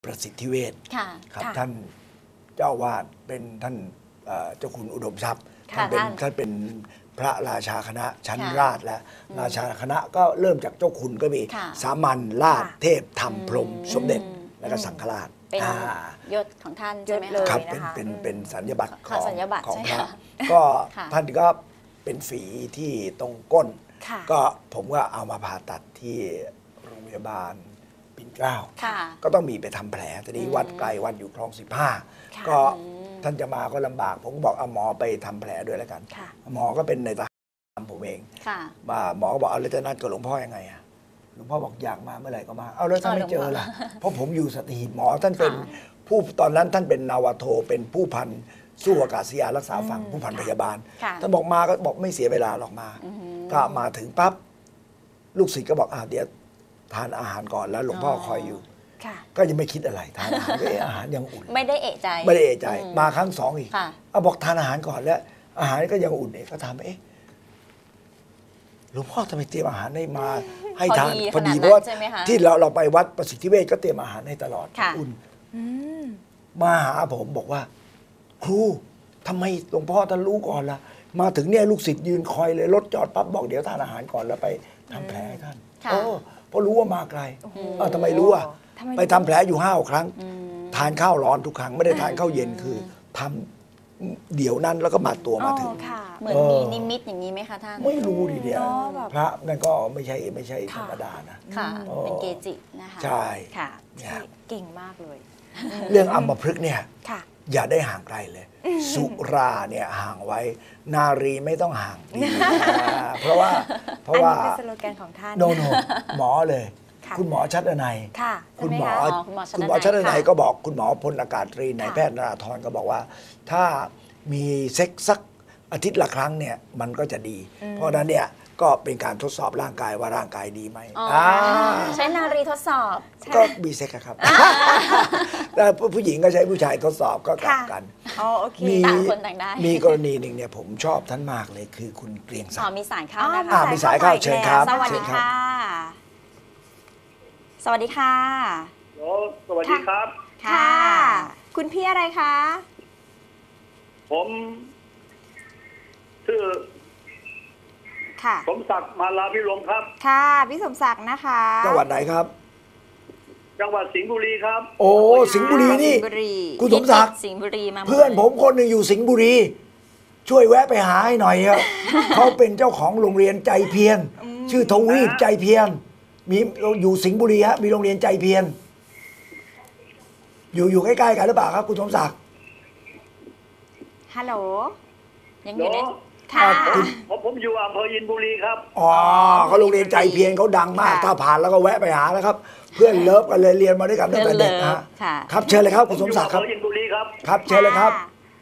ประสิทธิเวชครับท่านเจ้าวาดเป็นท่านเจ้าคุณอุดมทรัพย์ท่านเป็นพระราชาคณะชั้นราชและราชาคณะก็เริ่มจากเจ้าคุณก็มีสามัญราชเทพธรรมพรหมสมเด็จและก็สังฆราชเป็นยศของท่านใช่ไหมครับเป็นสัญญบัตรของพระก็ท่านก็เป็นฝีที่ตรงก้นก็ผมก็เอามาผ่าตัดที่โรงพยาบาลปิ่นเกล้าก็ต้องมีไปทำแผลทีนี้วัดไกลวัดอยู่คลอง15ก็ท่านจะมาก็ลำบากผมก็บอกเอาหมอไปทำแผลด้วยแล้วกันหมอก็เป็นในทหารผมเองมาหมอก็บอกเอาแล้วจะนัดกับหลวงพ่อยังไงอะหลวงพ่อบอกอยากมาเมื่อไหร่ก็มาเอาแล้วถ้าไม่เจอล่ะเพราะผมอยู่สัตหีบหมอท่านเป็นผู้ตอนนั้นท่านเป็นนาวาโทเป็นผู้พันสู้อากาศยานรักษาฝั่งผู้พันพยาบาลท่านบอกมาก็บอกไม่เสียเวลาหรอกมาก็มาถึงปั๊บลูกศิษย์ก็บอกเดี๋ยวทานอาหารก่อนแล้วหลวงพ่อคอยอยู่ก็ยังไม่คิดอะไรทานอาหารอาหารยังอุ่นไม่ได้เอะใจมาครั้งสองอีกบอกทานอาหารก่อนแล้วอาหารก็ยังอุ่นก็ถามหลวงพ่อทำไมเตรียมอาหารให้มาให้ทานพอดีเพราะว่าที่เราไปวัดประสิทธิเวชก็เตรียมอาหารให้ตลอดอุ่นมาหาผมบอกว่าครูทำไมหลวงพ่อท่านรู้ก่อนล่ะมาถึงเนี่ยลูกศิษย์ยืนคอยเลยรถจอดปั๊บบอกเดี๋ยวทานอาหารก่อนแล้วไปทำแผลให้ท่านเพราะรู้ว่ามาไกลทำไมรู้ไปทำแผลอยู่5 ครั้งทานข้าวร้อนทุกครั้งไม่ได้ทานข้าวเย็นคือทำเดี๋ยวนั้นแล้วก็มาตัวมาถึงเหมือนมีนิมิตอย่างนี้ไหมคะท่านไม่รู้ดิเดียวพระนั่นก็ไม่ใช่ธรรมดานะค่ะเป็นเกจินะคะใช่ค่ะเก่งมากเลยเรื่องอัมพฤกษ์เนี่ยอย่าได้ห่างไกลเลย สุราเนี่ยห่างไว้นารีไม่ต้องห่างเพราะว่าเป็นสโลแกนของท่านโนหมอเลยคุณหมอชัดนัยคุณหมอชัดนัยก็บอกคุณหมอพลอากาศตรีนายแพทย์นราธรก็บอกว่าถ้ามีเซ็กสักอาทิตย์ละครั้งเนี่ยมันก็จะดีเพราะนั้นเนี่ยก็เป็นการทดสอบร่างกายว่าร่างกายดีไหมใช้นารีทดสอบก็มีเซ็กครับแต่ผู้หญิงก็ใช้ผู้ชายทดสอบก็กลับกันมีกรณีหนึ่งเนี่ยผมชอบท่านมากเลยคือคุณเกรียงศักดิ์มีสายเข้านะคะมีสายเข้าเชิญครับสวัสดีค่ะสวัสดีค่ะสวัสดีครับค่ะคุณพี่อะไรคะผมชื่อสมศักดิ์มาลาพิรมครับค่ะพี่สมศักดิ์นะคะจังหวัดไหนครับจังหวัดสิงห์บุรีครับโอ้สิงห์บุรีนี่คุณสมศักดิ์สิงห์บุรีมาเพื่อนผมคนหนึ่งอยู่สิงห์บุรีช่วยแวะไปหาให้หน่อยครับเขาเป็นเจ้าของโรงเรียนใจเพียรชื่อทวีปใจเพียรมีอยู่สิงห์บุรีฮะมีโรงเรียนใจเพียรอยู่ใกล้ๆกันหรือเปล่าครับคุณสมศักดิ์ฮัลโหลยังอยู่ในค่ะผมอยู่อำเภออินบุรีครับเขาโรงเรียนใจเพียรเขาดังมากถ้าผ่านแล้วก็แวะไปหาแล้วครับเพื่อนเลิฟกันเลยเรียนมาด้วยกันตั้งแต่เด็กนะครับเชิญเลยครับคุณสมศักดิ์ครับอินบุรีครับครับเชิญเลยครับ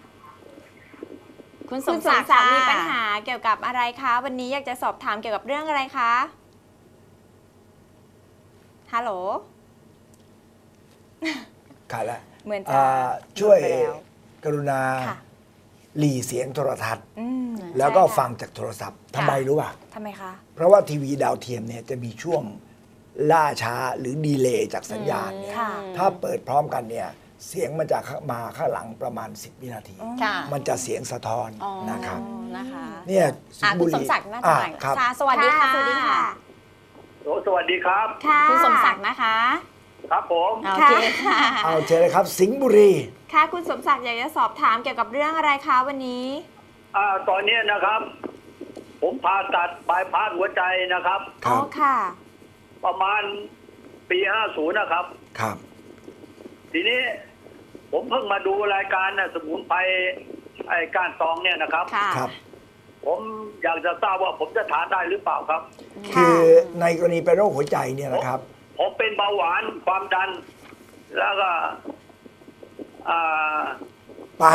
คุณสมศักดิ์มีปัญหาเกี่ยวกับอะไรคะวันนี้อยากจะสอบถามเกี่ยวกับเรื่องอะไรคะฮัลโหลค่ะแล้วเหมือนจะช่วยกรุณาหลีเสียงโทรทัศน์แล้วก็ฟังจากโทรศัพท์ทำไมรู้ป่ะทำไมคะเพราะว่าทีวีดาวเทียมเนี่ยจะมีช่วงล่าช้าหรือดีเลย์จากสัญญาณเนี่ยถ้าเปิดพร้อมกันเนี่ยเสียงมันจะมาข้างหลังประมาณ10 วินาทีมันจะเสียงสะท้อนนะครับเนี่ยคุณสมศักดิ์น่าจะมาสวัสดีค่ะสวัสดีครับคุณสมศักดิ์นะคะครับผมโอเคค่ะเอาเชิญเลยครับสิงห์บุรีค่ะคุณสมศักดิ์อยากจะสอบถามเกี่ยวกับเรื่องอะไรคะวันนี้ตอนนี้นะครับผมผ่าตัดบายพาสหัวใจนะครับค่ะประมาณปี50นะครับครับทีนี้ผมเพิ่งมาดูรายการสมุนไพรก้านตองเนี่ยนะครับครับผมอยากจะทราบว่าผมจะทานได้หรือเปล่าครับคือในกรณีเป็นโรคหัวใจเนี่ยนะครับผมเป็นเบาหวานความดันแล้วก็ไป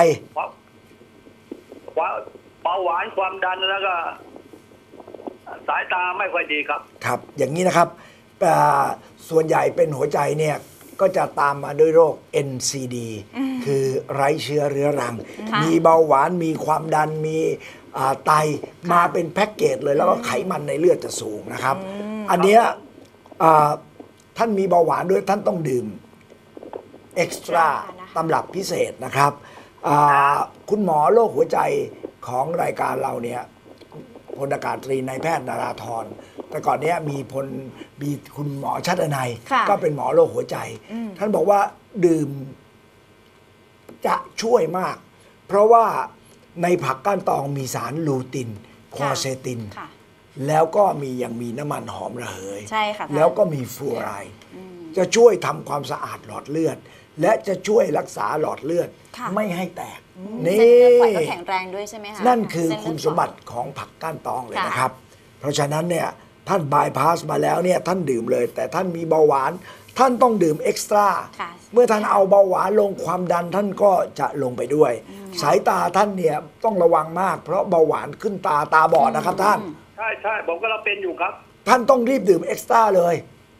เบาหวานความดันแล้วก็สายตาไม่ค่อยดีครับครับอย่างนี้นะครับส่วนใหญ่เป็นหัวใจเนี่ยก็จะตามมาด้วยโรค NCD คือไร้เชื้อเรื้อรังมีเบาหวานมีความดันมีไตมาเป็นแพ็กเกจเลยแล้วก็ไขมันในเลือดจะสูงนะครับอันเนี้ยท่านมีเบาหวานด้วยท่านต้องดื่มเอ็กซ์ตร้าตำรับพิเศษนะครับคุณหมอโรคหัวใจของรายการเราเนี่ยพลอากาศตรีนายแพทย์นราธรแต่ก่อนเนี้ยมีคุณหมอชัดนัยก็เป็นหมอโรคหัวใจท่านบอกว่าดื่มจะช่วยมากเพราะว่าในผักก้านตองมีสารลูตินควอเซตินแล้วก็ยังมีน้ำมันหอมระเหยใช่ค่ะแล้วก็มีฟลูออไรด์จะช่วยทำความสะอาดหลอดเลือดและจะช่วยรักษาหลอดเลือดไม่ให้แตกนี่เส้นเลือดฝอยก็แข็งแรงด้วยใช่ไหมคะนั่นคือคุณสมบัติของผักก้านตองเลยนะครับ เพราะฉะนั้นเนี่ยท่านบายพาสมาแล้วเนี่ยท่านดื่มเลยแต่ท่านมีเบาหวานท่านต้องดื่มเอ็กซ์ตร้าเมื่อท่านเอาเบาหวานลงความดันท่านก็จะลงไปด้วยสายตาท่านเนี่ยต้องระวังมากเพราะเบาหวานขึ้นตาบอดนะครับท่านใช่ผมก็เราเป็นอยู่ครับท่านต้องรีบดื่มเอ็กซ์ตร้าเลย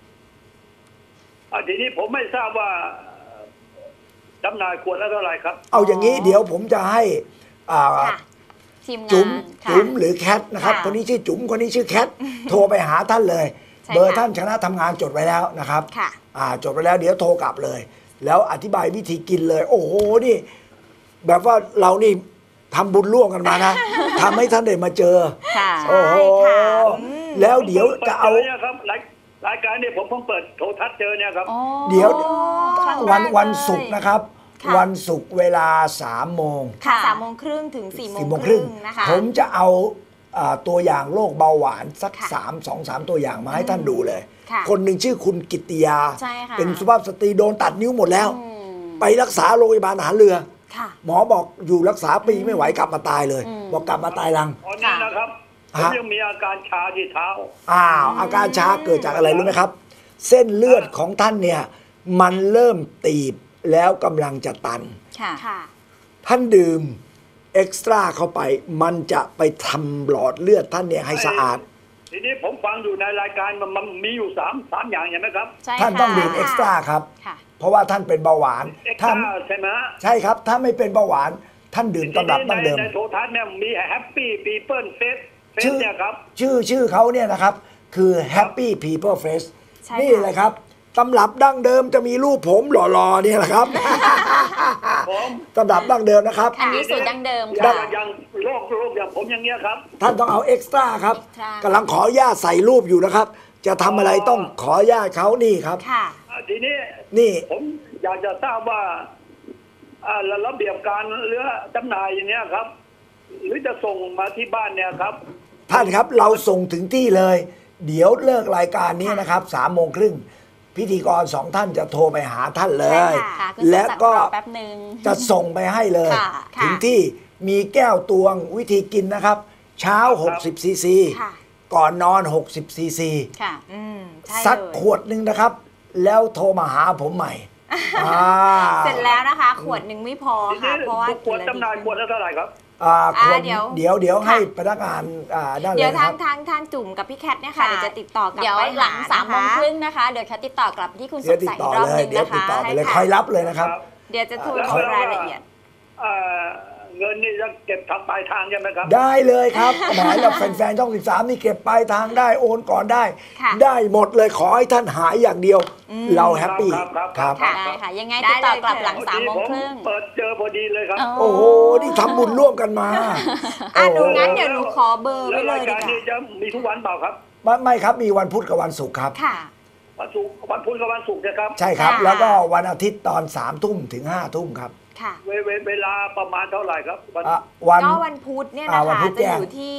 ทีนี้ผมไม่ทราบว่าจำหน่ายขวดละเท่าไหร่ครับเอาอย่างนี้เดี๋ยวผมจะให้ทีมงานจุ๋มหรือแคทนะครับคนนี้ชื่อจุ๋มคนนี้ชื่อแคทโทรไปหาท่านเลยเบอร์ท่านคณะทำงานจดไว้แล้วนะครับจดไว้แล้วเดี๋ยวโทรกลับเลยแล้วอธิบายวิธีกินเลยโอ้โหนี่แบบว่าเรานี่ทำบุญร่วมกันมานะทำให้ท่านได้มาเจอโอ้โหแล้วเดี๋ยวจะเอารายการนี้ผมเพิ่งเปิดโทรทัศน์เจอเนี่ยครับเดี๋ยววันศุกร์นะครับวันศุกร์เวลา3 โมง 3:30ถึง4 โมงครึ่งนะคะผมจะเอาตัวอย่างโรคเบาหวานสัก2-3 ตัวอย่างมาให้ท่านดูเลยคนหนึ่งชื่อคุณกิตติยาเป็นสุภาพสตรีโดนตัดนิ้วหมดแล้วไปรักษาโรงพยาบาลทหารเรือหมอบอกอยู่รักษาปีไม่ไหวกลับมาตายเลยบอกกลับมาตายรังตอนนี้นะครับผมยังมีอาการชาที่เท้าอาการชาเกิดจากอะไรรู้ไหมครับเส้นเลือดของท่านเนี่ยมันเริ่มตีบแล้วกำลังจะตันท่านดื่มเอ็กซ์ตร้าเข้าไปมันจะไปทำหลอดเลือดท่านเนี่ยให้สะอาดทีนี้ผมฟังอยู่ในรายการมันมีอยู่3อย่างอย่างนะครับท่านต้องดื่มเอ็กซ์ตร้าครับเพราะว่าท่านเป็นเบาหวานท่านใช่ไหมใช่ครับถ้าไม่เป็นเบาหวานท่านดื่มตำรับตั้งเดิมในโทรทัศน์เนี่ยมีแฮปปี้ปีเปิลเฟสเนี่ยครับชื่อเขาเนี่ยนะครับคือ Happy People Face นี่เลยครับตำรับดั้งเดิมจะมีรูปผมหล่อๆเนี่ยแหละครับตำรับดั้งเดิมนะครับอันนี้สูตรดั้งเดิมค่ะอย่างโรคอย่างผมอย่างเงี้ยครับท่านต้องเอาเอ็กซ์ตร้าครับกำลังขออนุญาตใส่รูปอยู่นะครับจะทำอะไรต้องขออนุญาตเขานี่ครับทีนี้ผมอยากจะทราบว่าระเบียบการเรือจำหน่ายอย่างเนี้ยครับหรือจะส่งมาที่บ้านเนี่ยครับท่านครับเราส่งถึงที่เลยเดี๋ยวเลิกรายการนี้นะครับ3:30พิธีกร2 ท่านจะโทรไปหาท่านเลยและก็จะส่งไปให้เลยถึงที่มีแก้วตวงวิธีกินนะครับเช้า60 ซีซีก่อนนอน60 ซีซีสักขวดหนึ่งนะครับแล้วโทรมาหาผมใหม่เสร็จแล้วนะคะขวดหนึ่งไม่พอค่ะเพราะว่าขวดจำหน่ายขวดแล้วเท่าไหร่ครับเดี๋ยวให้พนักงานได้เลยเดี๋ยวทางจุ่มกับพี่แคทเนี่ยค่ะเดี๋ยวจะติดต่อกลับเดี๋ยวหลัง3:30นะคะเดี๋ยวแคทติดต่อกลับที่คุณสมศักดิ์อีกรอบนึงนะคะเดี๋ยวติดต่อไปเลยคอยรับเลยนะครับเดี๋ยวจะโทรขอรายละเอียดเงินนี่จะเก็บทางปลายทางใช่ไหมครับได้เลยครับหมายเราแฟนๆช่อง13นี่เก็บปลายทางได้โอนก่อนได้ได้หมดเลยขอให้ท่านหายอย่างเดียวเราแฮปปี้ครับได้ค่ะยังไงติดต่อกลับหลัง3:30 เปิดเจอพอดีเลยครับโอ้โหนี่ทำบุญร่วมกันมาหนูงั้นเดี๋ยวหนูขอเบอร์ไว้เลยดีกว่าจะมีทุกวันเปล่าครับไม่ครับมีวันพุธกับวันศุกร์ครับวันพุธกับวันศุกร์นะครับใช่ครับแล้วก็วันอาทิตย์ตอน3 ถึง 5 ทุ่มครับเวลาประมาณเท่าไหร่ครับก็วันพุธเนี่ยนะคะจะอยู่ที่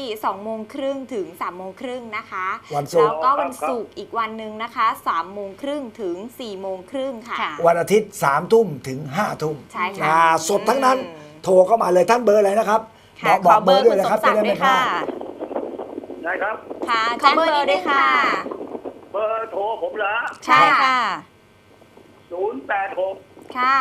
2:30ถึง3:30นะคะแล้วก็วันศุกร์อีกวันหนึ่งนะคะ3:30ถึง4:30ค่ะวันอาทิตย์3 ทุ่มถึง5 ทุ่มใช่ค่ะสดทั้งนั้นโทรเข้ามาเลยท่านเบอร์อะไรนะครับบอกเบอร์ด้วยนะครับจะได้ไม่พลาดได้ครับค่ะขอเบอร์ด้วยค่ะเบอร์โทรผมละใช่ค่ะ 086 ค่ะ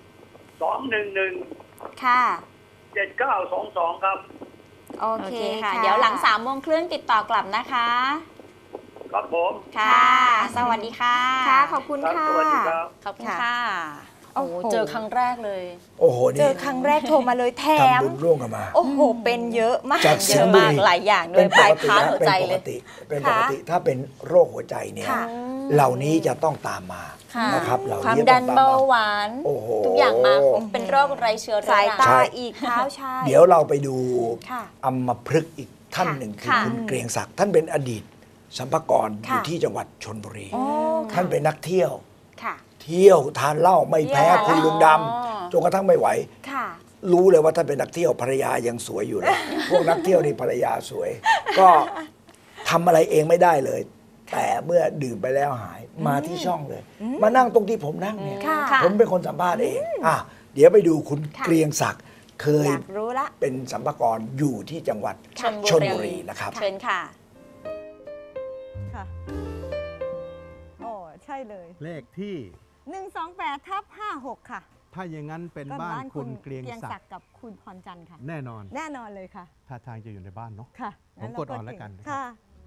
211 ค่ะ 7922ครับโอเคค่ะเดี๋ยวหลัง3:30ติดต่อกลับนะคะครับผมค่ะสวัสดีค่ะค่ะขอบคุณค่ะสวัสดีครับขอบคุณค่ะโอ้โหเจอครั้งแรกเลยโอ้โหเจอครั้งแรกโทรมาเลยแถมทำบุญร่วมกันมาโอ้โหเป็นเยอะมากเยอะมากหลายอย่างโดยปลายพาหัวใจเลยเป็นปกติถ้าเป็นโรคหัวใจเนี่ยเหล่านี้จะต้องตามมาค่ะนะครับเหล่าความนี้ดัต้นองตามเบามาหวานโอ้โหทุกอย่างมาครบเป็นโรคไร้เชื้อเรื้อสายรังตาใช่อีกเท้าชาเดี๋ยวเราไปดูค่ะอัมพฤกษ์อีกท่านหนึ่งคือค่ะคุณเกรียงศักดิ์ท่านเป็นอดีตสัมภากรอค่ะยู่ที่จังหวัดชลบุรีโอ้ท่านเป็นนักเที่ยวค่ะเที่ยวทานเหล้าไม่แพ้เที่ยวคุณลุงดอ๋อำจนกระทั่งไม่ไหวค่ะรู้เลยว่าท่านเป็นนักเที่ยวภรรยายังสวยอยู่เลย พวกนักเที่ยวนี่ภรรยาสวย ก็ทำอะไรเองไม่ได้เลย แต่เมื่อดื่มไปแล้วหายมาที่ช่องเลย มานั่งตรงที่ผมนั่งเนี่ยค่ะผมเป็นคนสัมภาษณ์เองเดี๋ยวไปดูคุณค่ะเกรียงศักดิ์เคยอยากรู้ละเป็นสัมภากระอยู่ที่จังหวัดชลบุรีนะครับเชิญค่ะค่ะโอ้ใช่เลยเลขที่ 128/56 ค่ะถ้าอย่างนั้นเป็นก็บ้านคุณเกรียงศักดิ์กับคุณพรจันทร์ค่ะแน่นอนแน่นอนเลยค่ะท่าทางจะอยู่ในบ้านเนาะค่ะผมงั้กดออนแล้วกันนะครับค่ะ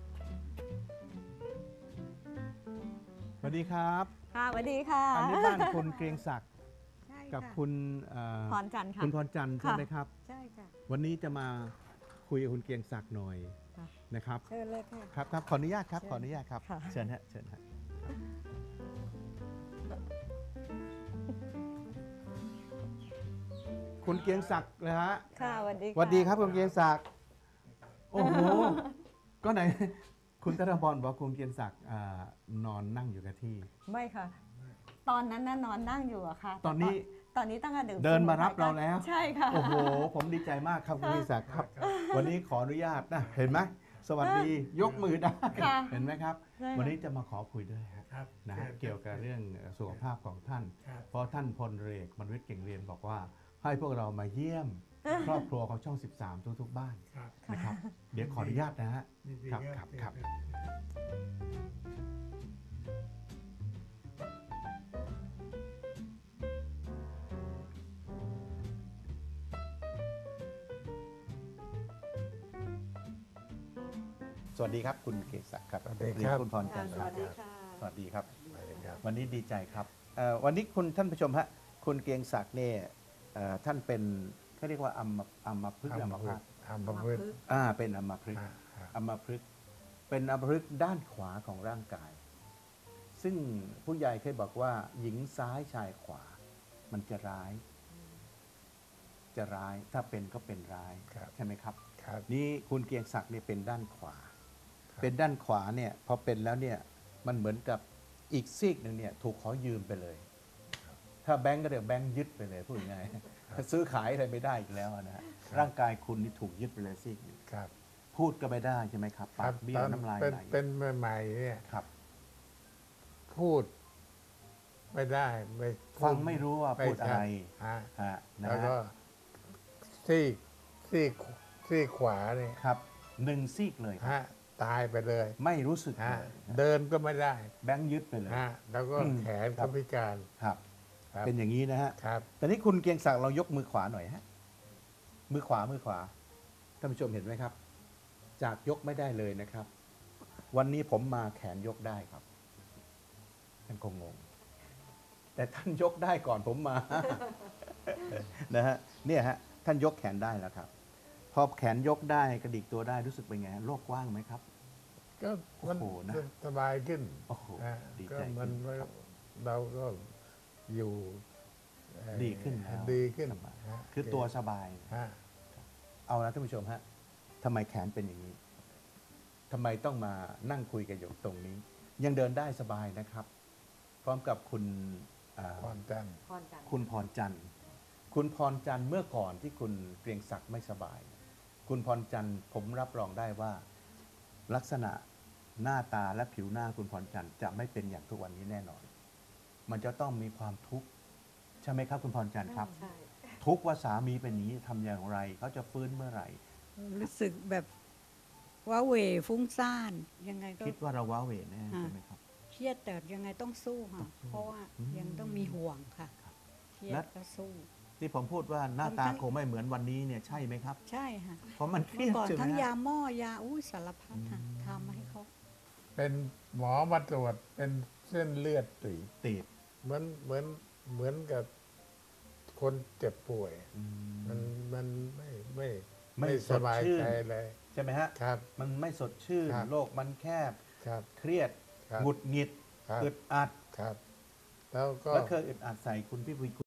สวัสดีครับค่ะสวัสดีค่ะอันนี้บ้านคุณเกรียงศักดิ์ใช่กับค่ะคุณพรจันทร์ค่ะคุณพรจันทร์ใช่ไหมครับใช่ค่ะวันนี้จะมาคุยกับคุณเกรียงศักดิ์หน่อยค่ะนะครับเชิญเลยค่ะครับครับขออนุญาตครับเชิญขออนุญาตครับค่ะเชิญฮะเชิญฮะคุณเกรียงศักดิ์เลยฮะค่ะสวัสดีสวัสดีครับคุณเกรียงศักดิ์โอ้โห ก็ไหน คุณธนพรบอกคุณเกรียงศักดิ์นอนนั่งอยู่กับที่ไม่ค่ะ ตอนนั้นน่ะนอนนั่งอยู่อะค่ะตอนนี้ตอนนี้ตั้งแต่ดื่มเดินมารับเราแล้วใช่ค่ะโอ้โห ผมดีใจมากครับคุณเกรียงศักดิ์ครับ วันนี้ขออนุญาตนะ เห็นไหม สวัสดี ยกมือได้ค่ะเห็นไหมครับใช่ค่ะวันนี้จะมาขอคุยด้วยครับนะฮะเกี่ยวกับเรื่องสุขภาพของท่าน เพราะท่านพลเรือมนวิทย์เก่งเรียนบอกว่า ให้พวกเรามาเยี่ยมครอบครัวของช่อง 13 ทุกๆ บ้านนะครับ เดี๋ยวขออนุญาตนะฮะ ครับครับครับ สวัสดีครับคุณเกษศักดิ์ครับสวัสดีครับคุณพรจันทร์สวัสดีค่ะสวัสดีครับ วันนี้ดีใจครับวันนี้คุณท่านผู้ชมฮะคุณเกรียงศักดิ์เนี่ยท่านเป็นเขาเรียกว่าอัมพฤกษ์อัมพาตทำประพฤติเป็นอัมพฤกษ์ครับอัมพฤกษ์เป็นอัมพฤกษ์ด้านขวาของร่างกาย ซึ่งผู้ใหญ่เคยบอกว่า หญิงซ้ายชายขวา มันจะร้าย จะร้ายถ้าเป็นก็เป็นร้ายครับใช่ไหมครับครับนี่คุณเกรียงศักดิ์เนี่ยเป็นด้านขวา เป็นด้านขวาเนี่ยพอเป็นแล้วเนี่ยมันเหมือนกับอีกซีกหนึ่งเนี่ยถูกขอยืมไปเลย ถ้าแบงก์ก็เดี๋ยวแบงก์ยึดไปเลยพูดง่ายๆซื้อขายอะไรไม่ได้อีกแล้วนะฮะร่างกายคุณนี่ถูกยึดไปเลยซีกหนึ่งครับพูดก็ไม่ได้ใช่ไหมครับคปารับกเบี้ยวน้ำลายเป็นไหลเป็นใหม่ๆเนี่ยครับพูดไม่ได้ไม่ฟังไม่รู้ว่าพูดอะไรฮะฮะนะแล้วฮะก็ซี่ขวาเนี่ยครับหนึ่งซีกเลยครับฮะตายไปเลยไม่รู้สึกฮะเลยเดินก็ไม่ได้แบงก์ยึดไปเลยฮะแล้วก็อืมแขนครัก็บพิการครับครับเป็นอย่างนี้นะฮะครับแต่นี่คุณเกรียงศักดิ์เรายกมือขวาหน่อยฮะ มือขวาท่านผู้ชมเห็นไหมครับ จากยกไม่ได้เลยนะครับ วันนี้ผมมาแขนยกได้ครับ ท่านคงงง แต่ท่านยกได้ก่อนผมมา นะฮะ เนี่ยฮะ ท่านยกแขนได้แล้วครับ พอแขนยกได้กระดิกตัวได้รู้สึกเป็นไงฮะโลกกว้างไหมครับก็มันโอ้โหนะสบายขึ้นโอ้โหฮะดีก็ใจมันขึ้นครับเราก็อยู่ดีขึ้นแล้วดีขึ้นสบายฮะคือตัวสบายฮะเอาละท่านผู้ชมฮะทำไมแขนเป็นอย่างนี้ทำไมต้องมานั่งคุยกันอยู่ตรงนี้ ยังเดินได้สบายนะครับ พร้อมกับคุณพรจันทร์พรจันทร์คุณพรจันทร์ คุณพรจันทร์เมื่อก่อนที่คุณเกรียงศักดิ์ไม่สบาย คุณพรจันทร์ผมรับรองได้ว่า ลักษณะหน้าตาและผิวหน้าคุณพรจันทร์จะไม่เป็นอย่างทุกวันนี้แน่นอน มันจะต้องมีความทุกข์ใช่ไหมครับ คุณพรจันทร์ครับใช่ทุกข์ว่าสามีเป็นอย่างนี้ทำอย่างไร เขาจะฟื้นเมื่อไหร่รู้สึกแบบว้าเหวฟุ้งซ่านยังไงก็คิดว่าเราว้าเหวแน่อ่าใช่ไหมครับเครียดแต่ยังไงต้องสู้ค่ะ เพราะว่ายังต้องมีห่วงค่ะ เครียและดก็สู้ที่ผมพูดว่าหน้าตาทั้งคงไม่เหมือนวันนี้เนี่ยใช่ไหมครับใช่ค่ะเพราะมันเครีเมื่อยดก่อนใช่ไหมทั้งยาฮะหม้อยาสารพัดค่ะทำให้เขาเป็นหมอมาตรวจเป็นเส้นเลือดตีบติดเหมือนกับคนเจ็บป่วย มันไม่สบายใจเลยใช่ไหมฮะครับมันไม่สดชื่นครับโลกมันแคบครับเครียดครับหงุดหงิดครับอึดอัดครับ แล้วก็แล้วเคยอึดอัดใส่คุณพี่